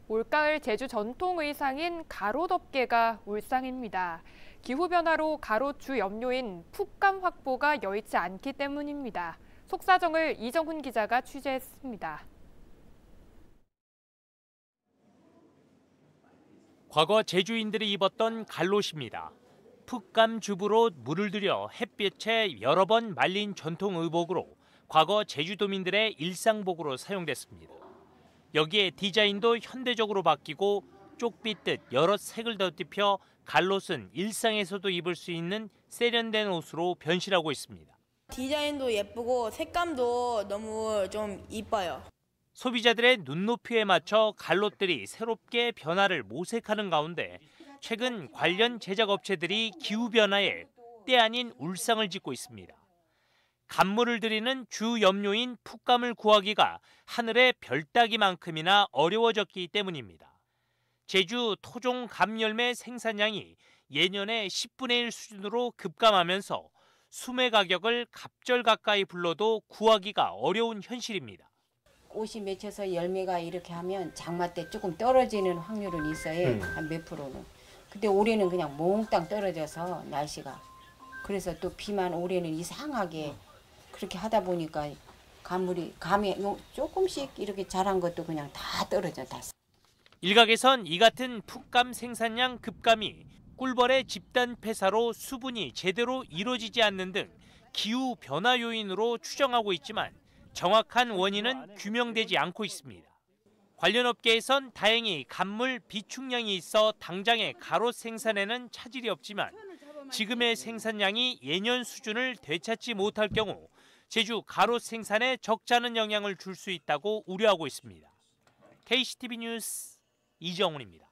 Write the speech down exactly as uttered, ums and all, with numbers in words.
올가을 제주 전통 의상인 가로덮개가 울상입니다. 기후변화로 가로 주 염료인 풋감 확보가 여의치 않기 때문입니다. 속사정을 이정훈 기자가 취재했습니다. 과거 제주인들이 입었던 갈롯입니다. 풋감 주부로 물을 들여 햇볕에 여러 번 말린 전통 의복으로 과거 제주도민들의 일상복으로 사용됐습니다. 여기에 디자인도 현대적으로 바뀌고 쪽빛듯 여러 색을 덧입혀 갈롯은 일상에서도 입을 수 있는 세련된 옷으로 변신하고 있습니다. 디자인도 예쁘고 색감도 너무 좀 이뻐요. 소비자들의 눈높이에 맞춰 갈롯들이 새롭게 변화를 모색하는 가운데 최근 관련 제작업체들이 기후변화에 때 아닌 울상을 짓고 있습니다. 간물을 들이는 주 염료인 풋감을 구하기가 하늘의 별 따기만큼이나 어려워졌기 때문입니다. 제주 토종 감열매 생산량이 예년의 십분의 일 수준으로 급감하면서 수매 가격을 갑절 가까이 불러도 구하기가 어려운 현실입니다. 옷이 맺혀서 열매가 이렇게 하면 장마 때 조금 떨어지는 확률은 있어요. 음. 한 몇 프로는. 근데 올해는 그냥 몽땅 떨어져서 날씨가. 그래서 또 비만 올해는 이상하게 그렇게 하다 보니까 감물이 감이 조금씩 이렇게 자란 것도 그냥 다 떨어져 다. 일각에선 이 같은 풋감 생산량 급감이 꿀벌의 집단 폐사로 수분이 제대로 이루어지지 않는 등 기후 변화 요인으로 추정하고 있지만 정확한 원인은 규명되지 않고 있습니다. 관련 업계에선 다행히 간물 비축량이 있어 당장의 가롯 생산에는 차질이 없지만 지금의 생산량이 예년 수준을 되찾지 못할 경우 제주 가롯 생산에 적잖은 영향을 줄 수 있다고 우려하고 있습니다. 케이씨티비 뉴스 이정훈입니다.